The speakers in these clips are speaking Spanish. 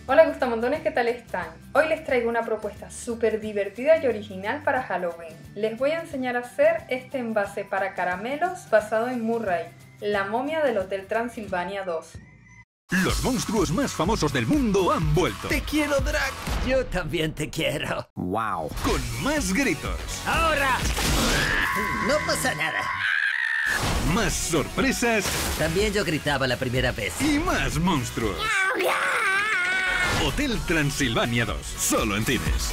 Hola gustamontones, ¿qué tal están? Hoy les traigo una propuesta súper divertida y original para Halloween. Les voy a enseñar a hacer este envase para caramelos basado en Murray, la momia del Hotel Transilvania 2. Los monstruos más famosos del mundo han vuelto. ¡Te quiero, Drac! Yo también te quiero. ¡Wow! Con más gritos. ¡Ahora! No pasa nada. Más sorpresas. También yo gritaba la primera vez. Y más monstruos. Hotel Transilvania 2. Solo en cines.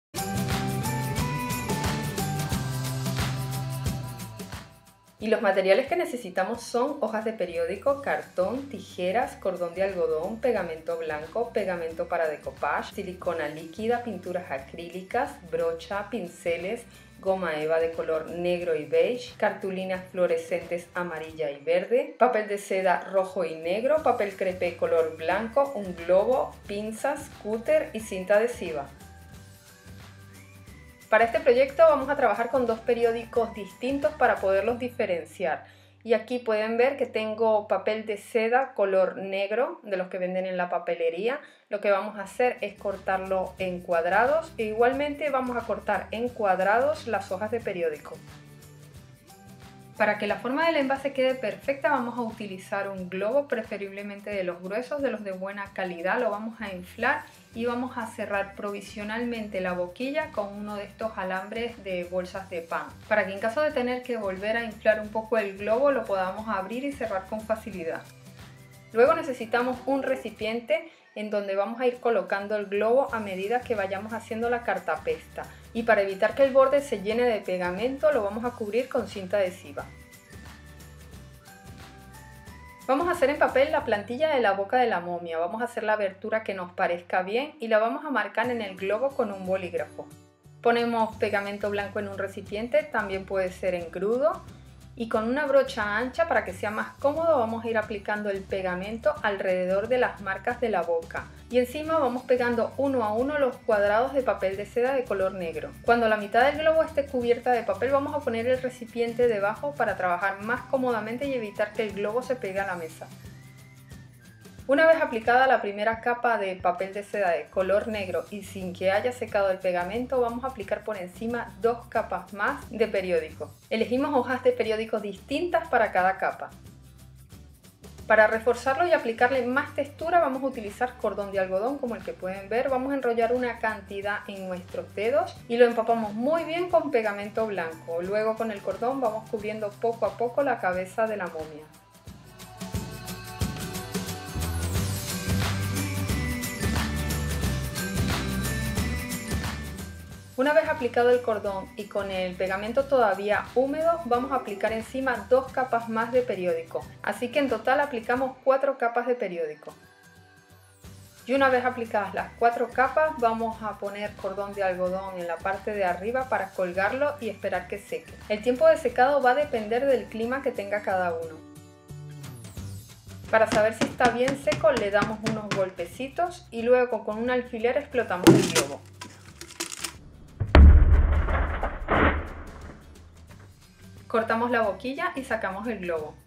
Y los materiales que necesitamos son hojas de periódico, cartón, tijeras, cordón de algodón, pegamento blanco, pegamento para decoupage, silicona líquida, pinturas acrílicas, brocha, pinceles, goma eva de color negro y beige, cartulinas fluorescentes amarilla y verde, papel de seda rojo y negro, papel crepé color blanco, un globo, pinzas, cúter y cinta adhesiva. Para este proyecto vamos a trabajar con dos periódicos distintos para poderlos diferenciar. Y aquí pueden ver que tengo papel de seda color negro, de los que venden en la papelería. Lo que vamos a hacer es cortarlo en cuadrados e igualmente vamos a cortar en cuadrados las hojas de periódico. Para que la forma del envase quede perfecta vamos a utilizar un globo, preferiblemente de los gruesos, de los de buena calidad. Lo vamos a inflar y vamos a cerrar provisionalmente la boquilla con uno de estos alambres de bolsas de pan, para que en caso de tener que volver a inflar un poco el globo lo podamos abrir y cerrar con facilidad. Luego necesitamos un recipiente en donde vamos a ir colocando el globo a medida que vayamos haciendo la cartapesta, y para evitar que el borde se llene de pegamento lo vamos a cubrir con cinta adhesiva. Vamos a hacer en papel la plantilla de la boca de la momia, vamos a hacer la abertura que nos parezca bien y la vamos a marcar en el globo con un bolígrafo. Ponemos pegamento blanco en un recipiente, también puede ser en crudo, y con una brocha ancha para que sea más cómodo vamos a ir aplicando el pegamento alrededor de las marcas de la boca y encima vamos pegando uno a uno los cuadrados de papel de seda de color negro. Cuando la mitad del globo esté cubierta de papel vamos a poner el recipiente debajo para trabajar más cómodamente y evitar que el globo se pegue a la mesa. Una vez aplicada la primera capa de papel de seda de color negro y sin que haya secado el pegamento, vamos a aplicar por encima dos capas más de periódico. Elegimos hojas de periódico distintas para cada capa. Para reforzarlo y aplicarle más textura vamos a utilizar cordón de algodón como el que pueden ver. Vamos a enrollar una cantidad en nuestros dedos y lo empapamos muy bien con pegamento blanco. Luego con el cordón vamos cubriendo poco a poco la cabeza de la momia. Una vez aplicado el cordón y con el pegamento todavía húmedo, vamos a aplicar encima dos capas más de periódico. Así que en total aplicamos 4 capas de periódico. Y una vez aplicadas las 4 capas, vamos a poner cordón de algodón en la parte de arriba para colgarlo y esperar que seque. El tiempo de secado va a depender del clima que tenga cada uno. Para saber si está bien seco, le damos unos golpecitos y luego con un alfiler explotamos el globo. Cortamos la boquilla y sacamos el globo.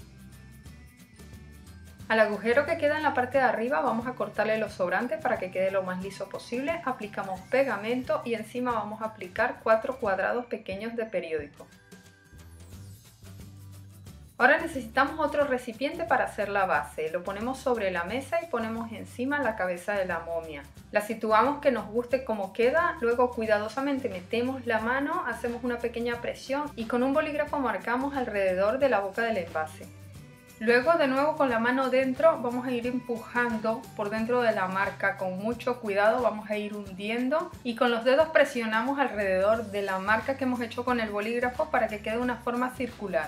Al agujero que queda en la parte de arriba vamos a cortarle los sobrantes para que quede lo más liso posible. Aplicamos pegamento y encima vamos a aplicar 4 cuadrados pequeños de periódico. Ahora necesitamos otro recipiente para hacer la base. Lo ponemos sobre la mesa y ponemos encima la cabeza de la momia. La situamos que nos guste como queda, luego cuidadosamente metemos la mano, hacemos una pequeña presión y con un bolígrafo marcamos alrededor de la boca del envase. Luego de nuevo con la mano dentro vamos a ir empujando por dentro de la marca con mucho cuidado, vamos a ir hundiendo y con los dedos presionamos alrededor de la marca que hemos hecho con el bolígrafo para que quede una forma circular.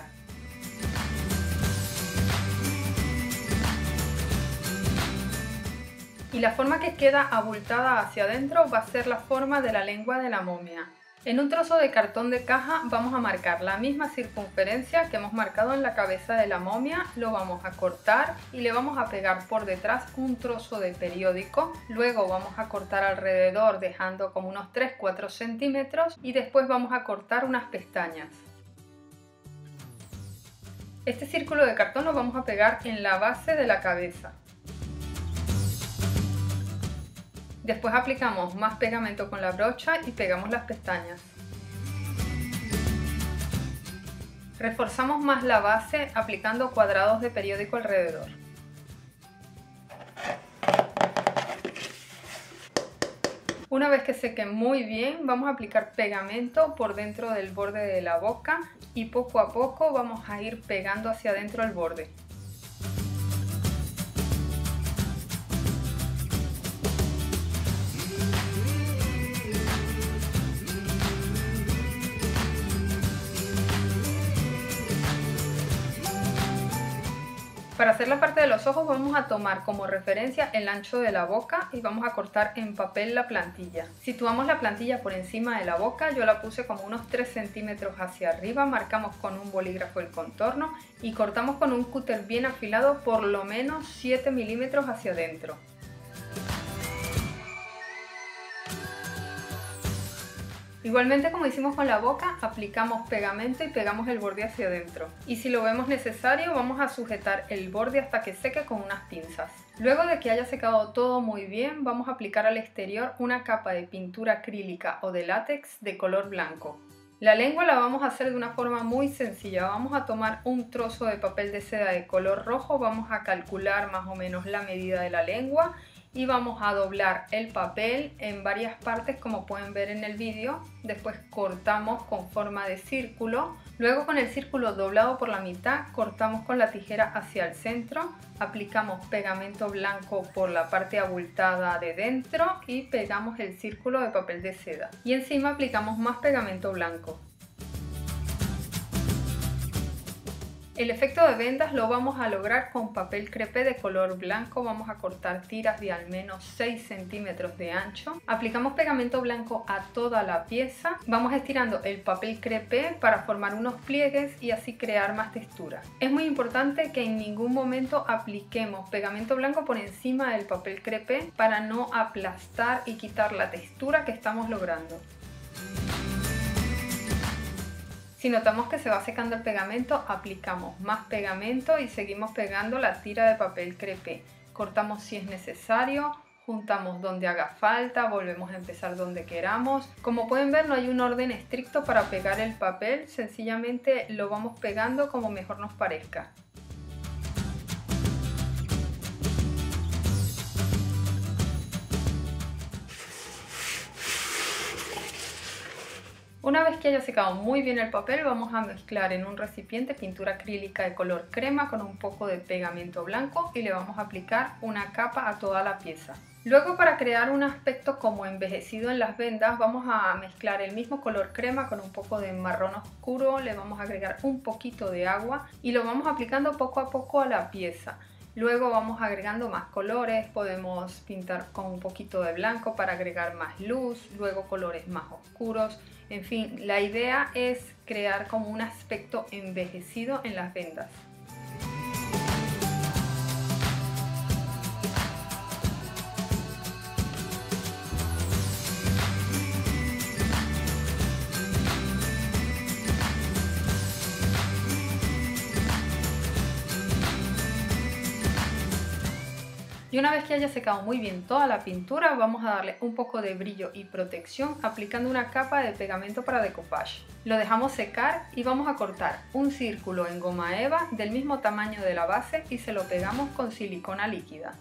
Y la forma que queda abultada hacia adentro va a ser la forma de la lengua de la momia. En un trozo de cartón de caja vamos a marcar la misma circunferencia que hemos marcado en la cabeza de la momia, lo vamos a cortar y le vamos a pegar por detrás un trozo de periódico, luego vamos a cortar alrededor dejando como unos 3-4 centímetros y después vamos a cortar unas pestañas. Este círculo de cartón lo vamos a pegar en la base de la cabeza. Después aplicamos más pegamento con la brocha y pegamos las pestañas. Reforzamos más la base aplicando cuadrados de periódico alrededor. Una vez que seque muy bien, vamos a aplicar pegamento por dentro del borde de la boca y poco a poco vamos a ir pegando hacia adentro el borde. Para hacer la parte de los ojos vamos a tomar como referencia el ancho de la boca y vamos a cortar en papel la plantilla. Situamos la plantilla por encima de la boca, yo la puse como unos 3 centímetros hacia arriba, marcamos con un bolígrafo el contorno y cortamos con un cúter bien afilado por lo menos 7 milímetros hacia adentro. Igualmente, como hicimos con la boca, aplicamos pegamento y pegamos el borde hacia adentro. Y si lo vemos necesario, vamos a sujetar el borde hasta que seque con unas pinzas. Luego de que haya secado todo muy bien, vamos a aplicar al exterior una capa de pintura acrílica o de látex de color blanco. La lengua la vamos a hacer de una forma muy sencilla. Vamos a tomar un trozo de papel de seda de color rojo, vamos a calcular más o menos la medida de la lengua y vamos a doblar el papel en varias partes como pueden ver en el vídeo. Después cortamos con forma de círculo, luego con el círculo doblado por la mitad cortamos con la tijera hacia el centro, aplicamos pegamento blanco por la parte abultada de dentro y pegamos el círculo de papel de seda y encima aplicamos más pegamento blanco. El efecto de vendas lo vamos a lograr con papel crepé de color blanco. Vamos a cortar tiras de al menos 6 centímetros de ancho. Aplicamos pegamento blanco a toda la pieza. Vamos estirando el papel crepé para formar unos pliegues y así crear más textura. Es muy importante que en ningún momento apliquemos pegamento blanco por encima del papel crepé para no aplastar y quitar la textura que estamos logrando. Si notamos que se va secando el pegamento, aplicamos más pegamento y seguimos pegando la tira de papel crepé. Cortamos si es necesario, juntamos donde haga falta, volvemos a empezar donde queramos. Como pueden ver, no hay un orden estricto para pegar el papel, sencillamente lo vamos pegando como mejor nos parezca. Una vez que haya secado muy bien el papel, vamos a mezclar en un recipiente pintura acrílica de color crema con un poco de pegamento blanco y le vamos a aplicar una capa a toda la pieza. Luego, para crear un aspecto como envejecido en las vendas, vamos a mezclar el mismo color crema con un poco de marrón oscuro, le vamos a agregar un poquito de agua y lo vamos aplicando poco a poco a la pieza. Luego vamos agregando más colores, podemos pintar con un poquito de blanco para agregar más luz, luego colores más oscuros. En fin, la idea es crear como un aspecto envejecido en las vendas. Y una vez que haya secado muy bien toda la pintura, vamos a darle un poco de brillo y protección aplicando una capa de pegamento para decoupage. Lo dejamos secar y vamos a cortar un círculo en goma eva del mismo tamaño de la base y se lo pegamos con silicona líquida.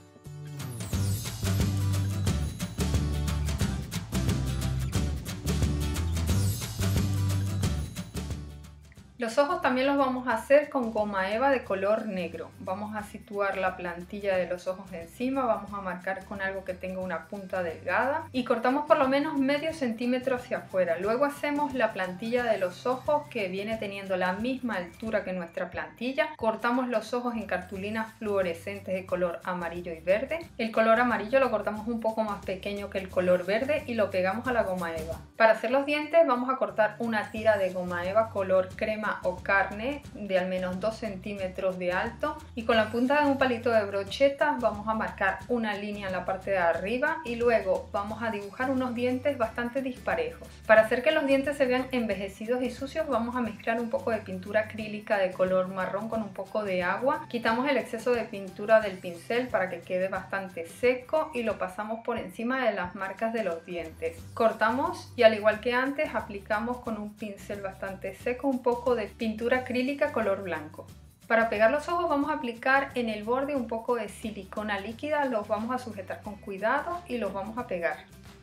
Los ojos también los vamos a hacer con goma eva de color negro. Vamos a situar la plantilla de los ojos encima, vamos a marcar con algo que tenga una punta delgada y cortamos por lo menos medio centímetro hacia afuera. Luego hacemos la plantilla de los ojos que viene teniendo la misma altura que nuestra plantilla. Cortamos los ojos en cartulinas fluorescentes de color amarillo y verde. El color amarillo lo cortamos un poco más pequeño que el color verde y lo pegamos a la goma eva. Para hacer los dientes vamos a cortar una tira de goma eva color crema grasa o carne de al menos 2 centímetros de alto y con la punta de un palito de brocheta vamos a marcar una línea en la parte de arriba y luego vamos a dibujar unos dientes bastante disparejos. Para hacer que los dientes se vean envejecidos y sucios vamos a mezclar un poco de pintura acrílica de color marrón con un poco de agua. Quitamos el exceso de pintura del pincel para que quede bastante seco y lo pasamos por encima de las marcas de los dientes. Cortamos y al igual que antes aplicamos con un pincel bastante seco un poco de pintura acrílica color blanco. Para pegar los ojos vamos a aplicar en el borde un poco de silicona líquida, los vamos a sujetar con cuidado y los vamos a pegar.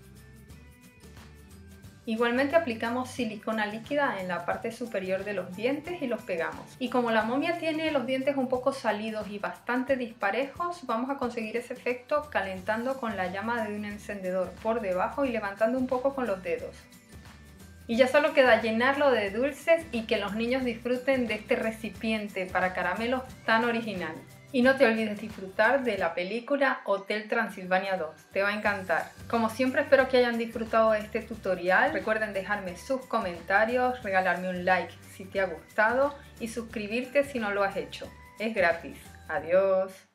Igualmente aplicamos silicona líquida en la parte superior de los dientes y los pegamos. Y como la momia tiene los dientes un poco salidos y bastante disparejos, vamos a conseguir ese efecto calentando con la llama de un encendedor por debajo y levantando un poco con los dedos. Y ya solo queda llenarlo de dulces y que los niños disfruten de este recipiente para caramelos tan original. Y no te olvides disfrutar de la película Hotel Transilvania 2, te va a encantar. Como siempre espero que hayan disfrutado de este tutorial, recuerden dejarme sus comentarios, regalarme un like si te ha gustado y suscribirte si no lo has hecho, es gratis. Adiós.